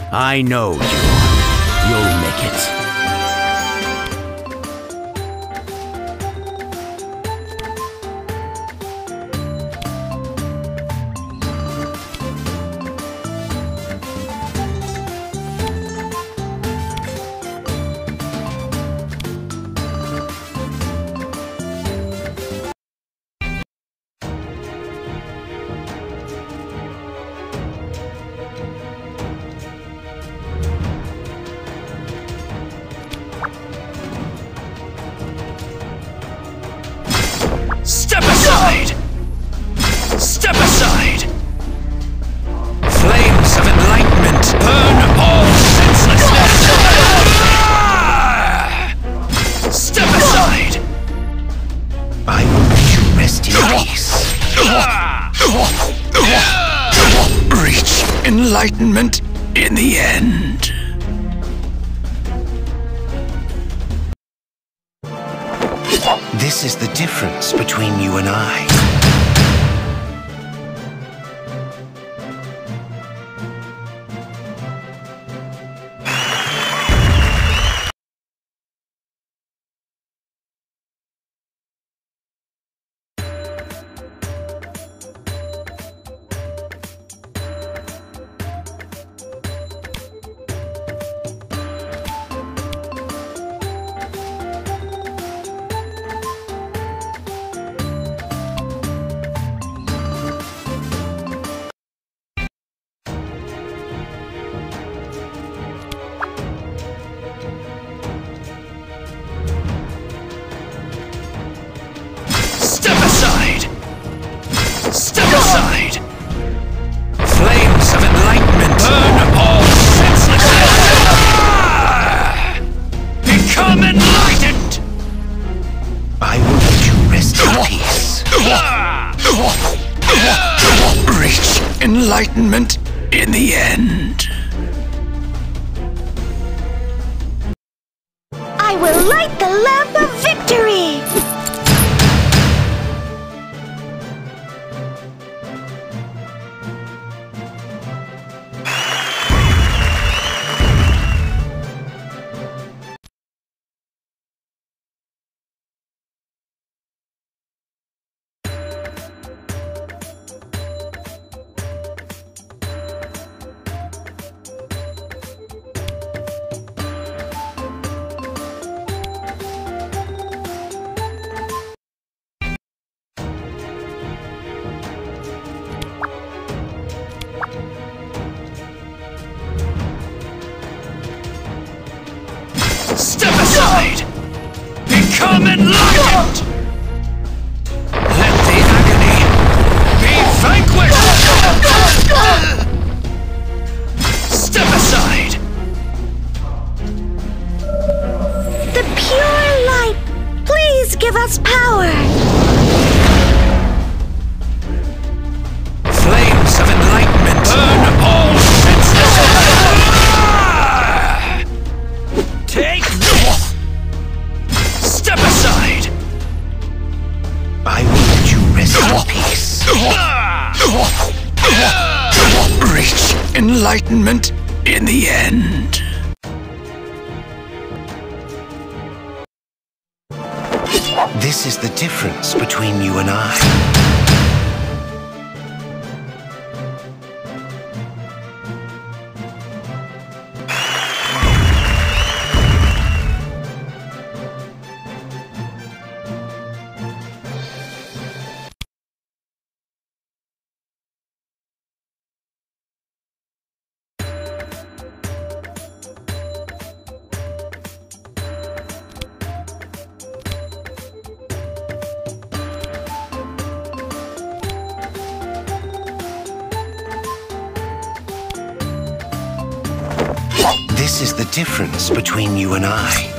I know you'll make it. Step aside! Step aside! Flames of enlightenment burn all senselessness! Step aside! I will let you rest in peace. Reach enlightenment in the end. This is the difference between you and I. Step aside! Step aside! Flames of enlightenment burn all senselessness! Become enlightened! I will let you rest in peace. Reach enlightenment in the end. I will light the lamp of victory! Step aside! Become enlightened! Let the agony be vanquished! Step aside! The pure light, please give us power! Flames of enlightenment burn all senselessness! Take this! Step aside! I will let you rest in peace. Reach enlightenment in the end. This is the difference between you and I. This is the difference between you and I.